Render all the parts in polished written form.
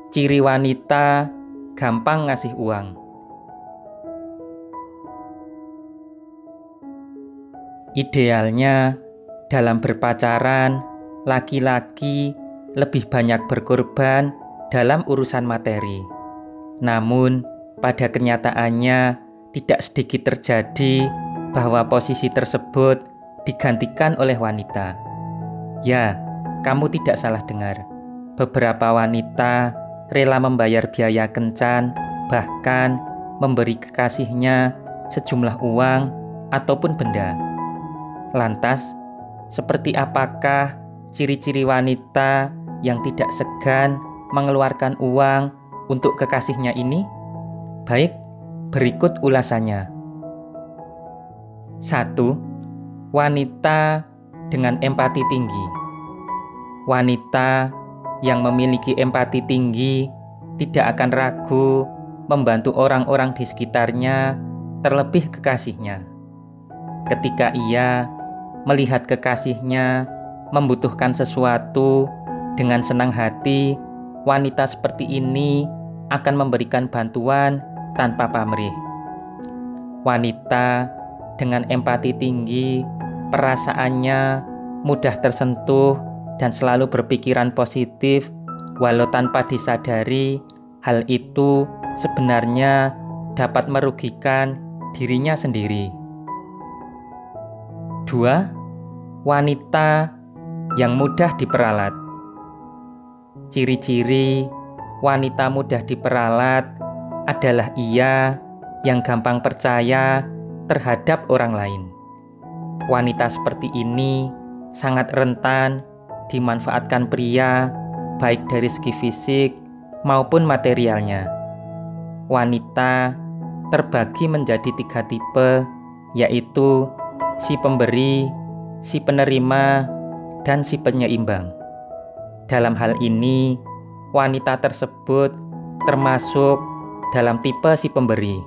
Ciri wanita gampang ngasih uang. Idealnya, dalam berpacaran, laki-laki lebih banyak berkorban dalam urusan materi. Namun, pada kenyataannya tidak sedikit terjadi bahwa posisi tersebut digantikan oleh wanita. Ya, kamu tidak salah dengar. Beberapa wanita rela membayar biaya kencan, bahkan memberi kekasihnya sejumlah uang ataupun benda. Lantas, seperti apakah ciri-ciri wanita yang tidak segan mengeluarkan uang untuk kekasihnya ini? Baik, berikut ulasannya. 1. Wanita dengan empati tinggi. Wanita yang memiliki empati tinggi tidak akan ragu membantu orang-orang di sekitarnya, terlebih kekasihnya. Ketika ia melihat kekasihnya membutuhkan sesuatu, dengan senang hati, wanita seperti ini akan memberikan bantuan tanpa pamrih. Wanita dengan empati tinggi, perasaannya mudah tersentuh dan selalu berpikiran positif, walau tanpa disadari hal itu sebenarnya dapat merugikan dirinya sendiri. 2. Wanita yang mudah diperalat. Ciri-ciri wanita mudah diperalat adalah ia yang gampang percaya terhadap orang lain. Wanita seperti ini sangat rentan dimanfaatkan pria, baik dari segi fisik maupun materialnya. Wanita terbagi menjadi 3 tipe, yaitu si pemberi, si penerima, dan si penyeimbang. Dalam hal ini, wanita tersebut termasuk dalam tipe si pemberi.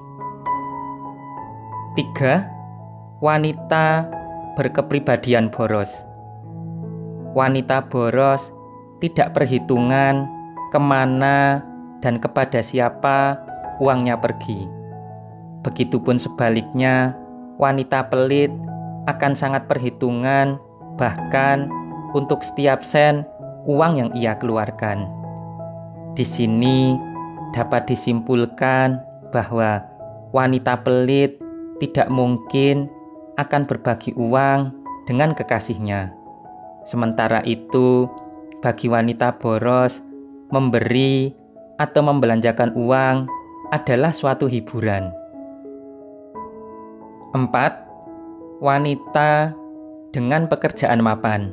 3. Wanita berkepribadian boros. Wanita boros tidak perhitungan kemana dan kepada siapa uangnya pergi. Begitupun sebaliknya, wanita pelit akan sangat perhitungan, bahkan untuk setiap sen uang yang ia keluarkan. Di sini dapat disimpulkan bahwa wanita pelit tidak mungkin akan berbagi uang dengan kekasihnya. Sementara itu, bagi wanita boros, memberi atau membelanjakan uang adalah suatu hiburan. 4. Wanita dengan pekerjaan mapan.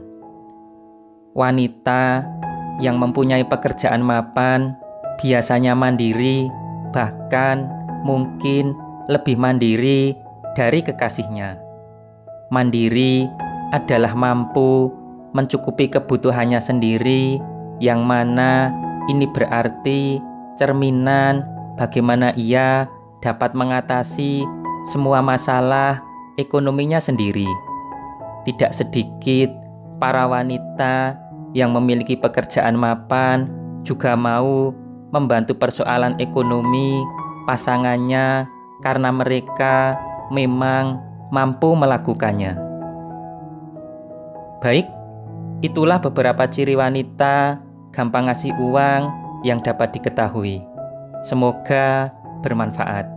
Wanita yang mempunyai pekerjaan mapan biasanya mandiri, bahkan mungkin lebih mandiri dari kekasihnya. Mandiri adalah mampu mencukupi kebutuhannya sendiri, yang mana ini berarti cerminan bagaimana ia dapat mengatasi semua masalah ekonominya sendiri. Tidak sedikit para wanita yang memiliki pekerjaan mapan juga mau membantu persoalan ekonomi pasangannya karena mereka memang mampu melakukannya. Baik, itulah beberapa ciri wanita gampang ngasih uang yang dapat diketahui. Semoga bermanfaat.